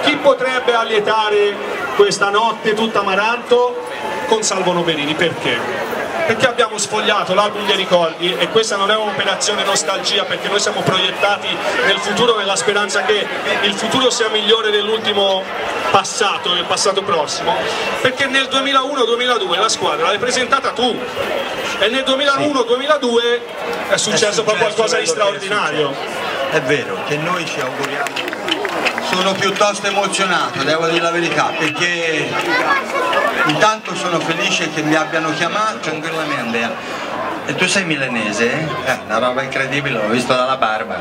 Chi potrebbe allietare questa notte tutta Amaranto? Con Salvo Noberini. Perché? Perché abbiamo sfogliato l'album dei ricordi e questa non è un'operazione nostalgia, perché noi siamo proiettati nel futuro nella speranza che il futuro sia migliore dell'ultimo passato, del passato prossimo, perché nel 2001-2002 la squadra l'hai presentata tu e nel 2001-2002 è successo poi qualcosa di straordinario. È vero, che noi ci auguriamo. Sono piuttosto emozionato, devo dire la verità, perché intanto sono felice che mi abbiano chiamato tranquillamente. E tu sei milanese? Una roba incredibile, l'ho visto dalla barba.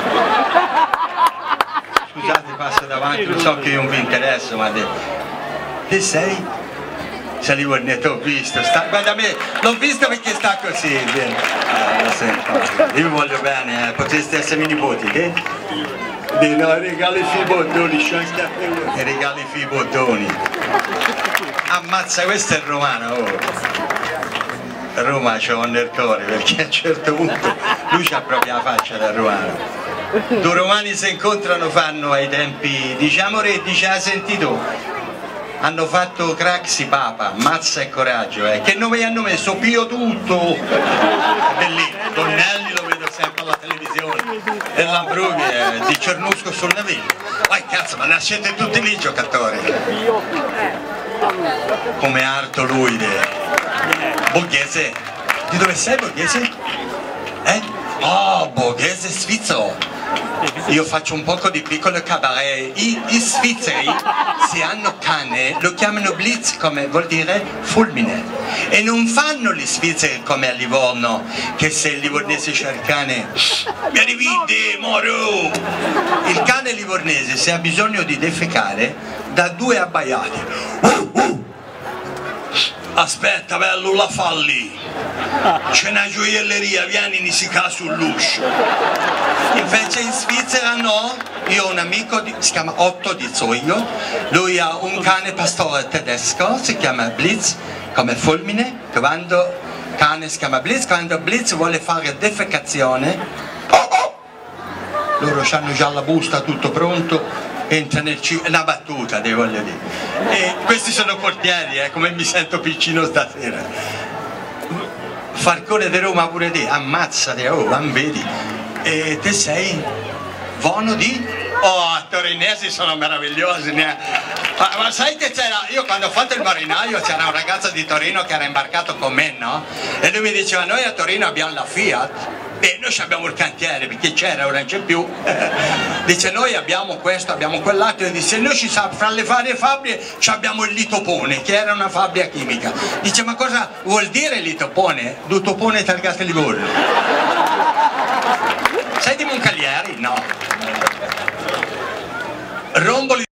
Scusate, passo davanti, lo so che non vi interessa, ma te sei? Sei livornetto, ho visto, guarda me, l'ho visto perché sta così. Io vi voglio bene, potreste essere miei nipoti, che? No, regali sui bottoni, e regali sui bottoni. Ammazza, questo è romano, oh. Roma c'è un nel cuore, perché a un certo punto lui c'ha proprio la faccia da romano. Due romani si incontrano, fanno ai tempi, diciamo re, dice, ha sentito? Hanno fatto Craxi Papa, mazza e coraggio, che nome hanno messo? Pio tutto! Bellino, Donnelli lo vedo sempre alla televisione, e Lambrughi di Cernusco sul Naviglio. Ma cazzo, ma nascete tutti lì giocatori! Come Arto Luide. Borghese, di dove sei Borghese? Oh, Borghese svizzero! Io faccio un poco di piccolo cabaret. I svizzeri, se hanno cane, lo chiamano blitz, come vuol dire fulmine. E non fanno gli svizzeri come a Livorno, che se il livornese c'è il cane, mi arrivite, moro! Il cane livornese, se ha bisogno di defecare, dà due abbaiate. Aspetta, bello, la falli. C'è una gioielleria, vieni, si ca sull'uscio. Invece in Svizzera no, io ho un amico, si chiama Otto di Zoglio, lui ha un cane pastore tedesco, si chiama Blitz, come fulmine, quando cane si chiama Blitz, quando Blitz vuole fare defecazione, loro hanno già la busta, tutto pronto, entra nel cibo, è una battuta, te voglio dire. E questi sono portieri, come mi sento piccino stasera. Falcone di Roma pure te, ammazzate, oh, non vedi. E te sei buono di? Oh, a torinesi sono meravigliosi. Ma sai che c'era, io quando ho fatto il marinaio c'era un ragazzo di Torino che era imbarcato con me, no? E lui mi diceva, noi a Torino abbiamo la Fiat. Beh, noi abbiamo il cantiere, perché c'era, ora non c'è più. Dice, noi abbiamo questo, abbiamo quell'altro, e dice, noi ci sa, fra le varie fabbriche abbiamo il litopone, che era una fabbrica chimica. Dice, ma cosa vuol dire litopone? Litopone targato Livorno. Sei di Moncagliari? No. Romboli